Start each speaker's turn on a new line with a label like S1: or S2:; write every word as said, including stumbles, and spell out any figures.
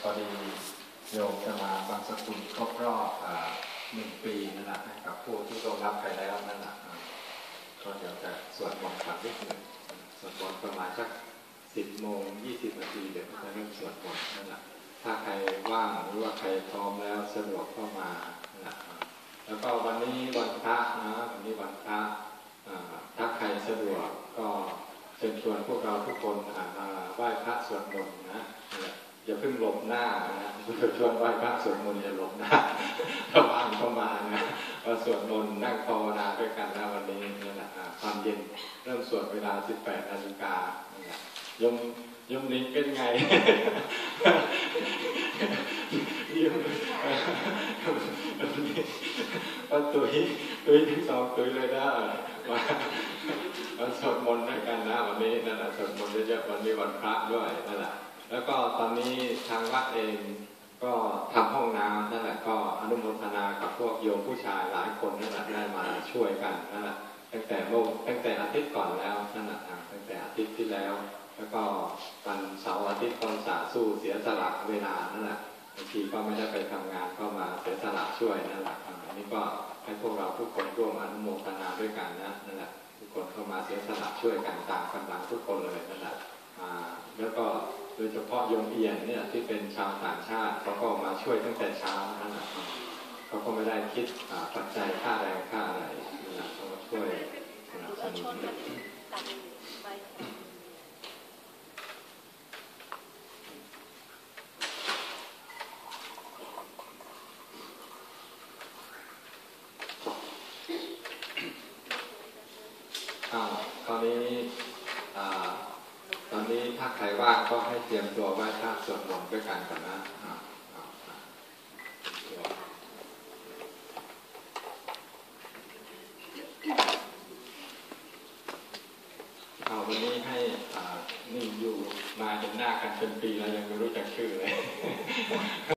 S1: อดีโยมจะมาบางสกุลครบรอบหนึ่งปีนั่นแหละกับผู้ที่ร่วมรับไปแล้วนั่นแหละก็เดี๋ยวจะสวดมนต์ก่อนนิดหนึ่งสวดมนต์ประมาณสักสิบโมงยี่สิบนาทีเดี๋ยวจะเริ่มสวดมนต์นั่นแหละถ้าใครว่างหรือว่าใครพร้อมแล้วสะดวกเข้ามานั่นแหละแล้วก็วันนี้วันพระนะวันนี้วันพระถ้าใครสะดวกก็เชิญชวนพวกเราทุกคนมาไหว้พระสวดมนต์นะอย่าเพิ่งหลบหน้านะชวนไหว้พระสวดมนต์อย่าหลบหน้าถ้าว่างเข้ามานะมาสวดมนต์นั่งภาวนาด้วยกันนะวันนี้นี่แหละความเย็นเริ่มสวดเวลาสิบแปดนาฬิกายมยมนิ้งเป็นไงยมก็ตุยตุยทั้งสองตุยเลยนะมามาสวดมนต์ด้วยกันนะวันนี้นั่นแหละสวดมนต์เยอะๆวันนี้วันพระด้วยนั่นแหละแล้วก็ตอนนี้ทางวัดเองก็ทำห้องน้ำนั่นแหละก็อนุโมทนากับพวกโยมผู้ชายหลายคนนั่นแหละได้มาช่วยกันนั่นแหละตั้งแต่เมื่อตั้งแต่อาทิตย์ก่อนแล้วนั่นแหละตั้งแต่อาทิตย์ที่แล้วแล้วก็วันเสาร์อาทิตย์คนสาสู้เสียสละเวลานั่นแหละบางทีก็ไม่ได้ไปทำงานก็มาเสียสละช่วยนั่นแหละอันนี้ก็ให้พวกเราทุกคนร่วมอนุโมทนาด้วยกันนะนั่นแหละทุกคนเข้ามาเสียสละช่วยกันตามกำลังทุกคนเลยนั่นแหละแล้วก็โดยเฉพาะโยมเอียนเนี่ยที่เป็นชาวต่างชาติเขาก็มาช่วยตั้งแต่เช้านั่นแหละเขาก็ไม่ได้คิดปัจจัยค่าแรงค่าอะไรนั่นแหละเขาก็ช่วยสนับสนุนตอนนี้ตอนนี้ถ้าใครว่างก็ให้เตรียมตัวไหว้พระสวดมนต์ด้วยกันก่อนนะเอาวันนี้ให้นี่อยู่มาเห็นหน้ากันเป็นปีแล้วยังไม่รู้จักชื่อเลย